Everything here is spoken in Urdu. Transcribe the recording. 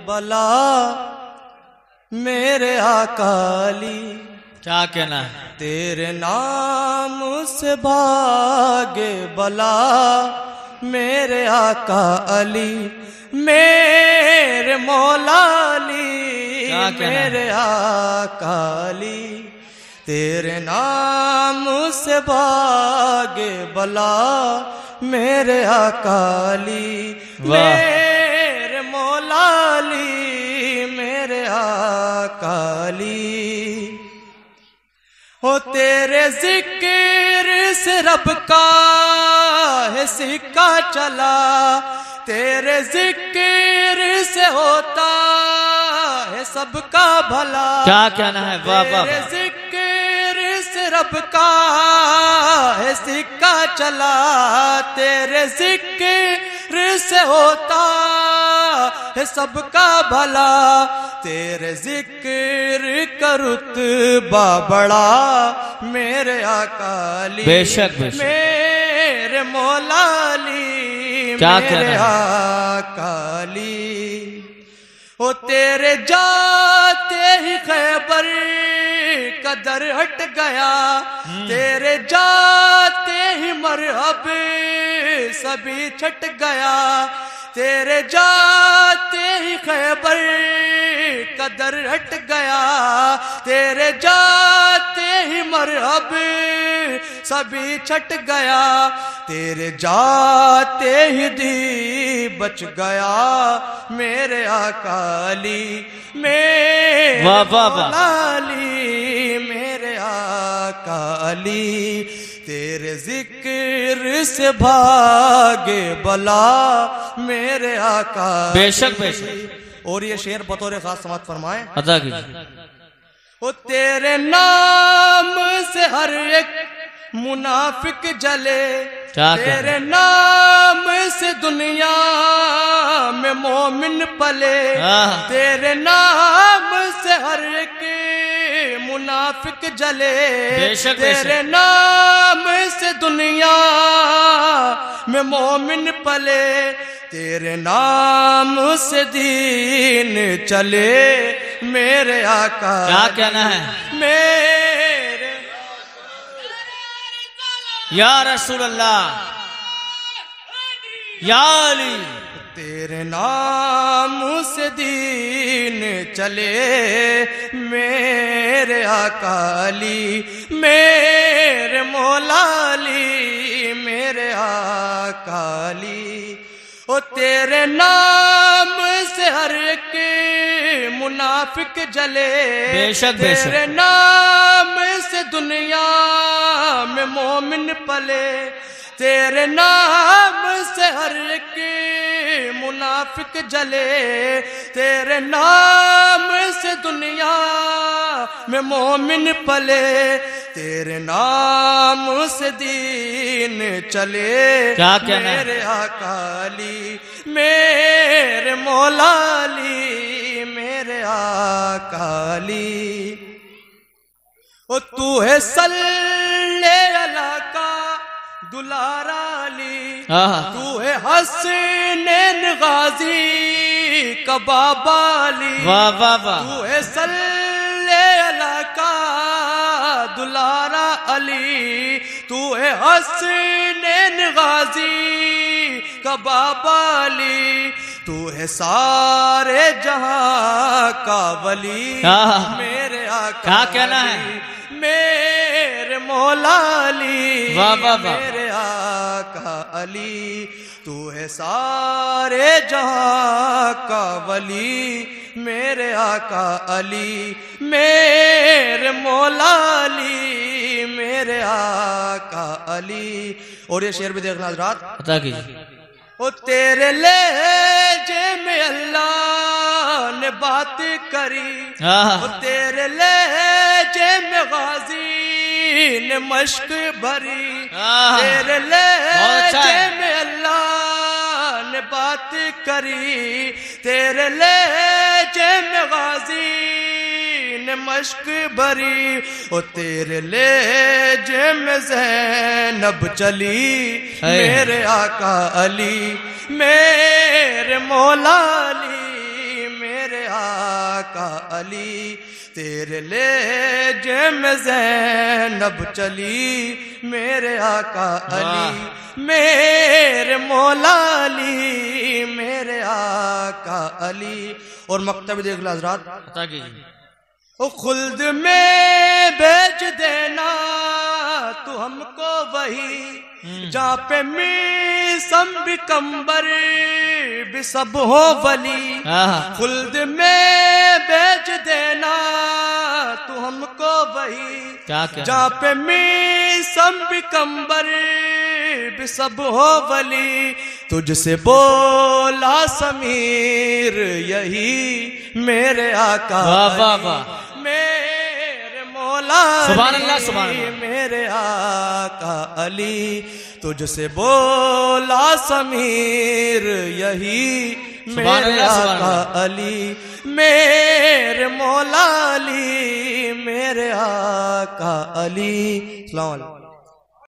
بلا میرے آقا علی، کیا کہنا ہے؟ تیرے نام سے بھاگے بلا میرے آقا علی، میرے مولا علی، میرے آقا علی، تیرے نام سے بھاگے بلا میرے آقا علی، میرے مولا علی، میرے آقا علی۔ ہو تیرے ذکر سے رب کا ہے سکہ چلا، تیرے ذکر سے ہوتا ہے سب کا بھلا، کیا کہنا ہے؟ تیرے ذکر سے رب کا ہے سکہ چلا، تیرے ذکر سے ہوتا ہے سب کا بھلا، تیرے ذکر کا رتبہ بڑا میرے آقا علی، بے شک بے شک، میرے مولا علی، میرے آقا علی۔ او تیرے جاتے ہی خیبر کا در ہٹ گیا، تیرے جاتے ہی مرحب سبھی چھٹ گیا، تیرے جاتے ہی خیبر کا در ہٹ گیا، تیرے جاتے ہی مرحب سبھی چھٹ گیا، تیرے جاتے ہی دی بچ گیا میرے آقا علی، میرے مولا علی، میرے آقا علی، تیرے ذکر سے بھاگے بلا میرے آقا علی۔ بے شک بے شک۔ اور یہ شعر بطور خاص سماعت فرمائیں، عطا کیجیے۔ او تیرے نام سے ہر ایک منافق جلے، تیرے نام سے دنیا میں مومن پلے، تیرے نام سے ہر ایک منافق جلے، تیرے نام سے دنیا میں مومن پلے، تیرے نام سے دین چلے میرے آقا، کیا کہنا ہے؟ میرے یا رسول اللہ، یا علی، تیرے نام سے دین چلے میرے آقا علی، میرے مولا علی، میرے آقا علی۔ او تیرے نام سے ہر ایک منافق جلے، بے شک بے شک، تیرے نام سے دنیا میں مومن پلے، تیرے نام سے ہر ایک منافق جلے، تیرے نام سے دنیا میں مومن پلے، تیرے نام سے دین چلے میرے آقا علی، میرے مولا علی، میرے آقا علی۔ او تو ہے صلی اللہ کا دلارا علی، تو ہے حسنین غازی کا بابا علی، تو ہے صلی اللہ کا دلارا علی، تو ہے حسنین غازی کا بابا علی، تو ہے سارے جہاں کا ولی میرے آقا علی، میرے مولا علی، میرے آقا علی، تو ہے سارے جہاں کا ولی میرے آقا علی، میرے مولا علی، میرے آقا علی۔ اور یہ شعر بھی دیکھنا حضرات، عطا کیجیے۔ او تیرے لہجے میں اللہ نے بات کری، او تیرے لہجے میں غازی نے مشق بھری، تیرے لہجے میں اللہ نے بات کری، تیرے لہجے میں غازی نے مشق بھری، او تیرے لہجے میں زینب چلی میرے آقا علی، میرے مولا علی، آقا علی تیرے لہجے میں زینب چلی میرے آقا علی میرے مولا علی میرے آقا علی. اور مکتب دیکھ لو حضرات عطا کیجیے. او خلد میں بیچ دینا تو ہم کو وہی جہاں پہ میسم بھی کمبر بھی سب ہو ولی. خلد میں بیچ دینا تو ہم کو وہی جہاں پہ میسم بھی کمبر بھی سب ہو ولی. تجھ سے بولا سمیر یہی میرے آقا میرے مولا علی میرے آقا علی. تجھ سے بولا سمیر یہی میرے آقا علی میرے مولا علی میرے آقا علی. السلام علیکم.